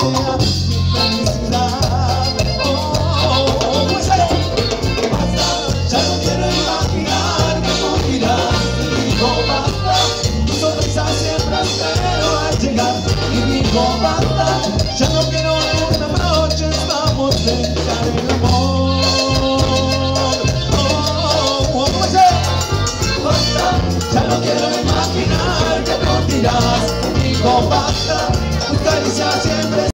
sea mi felicidad. Pues basta, ya no quiero imaginar que tú dirás. Digo basta, tu sonrisa siempre espero al llegar. Y digo basta, ya no quiero algunas noches, vamos a dejar el amor. Pues basta, ya no quiero imaginar que tú dirás. Digo basta, tu caricia siempre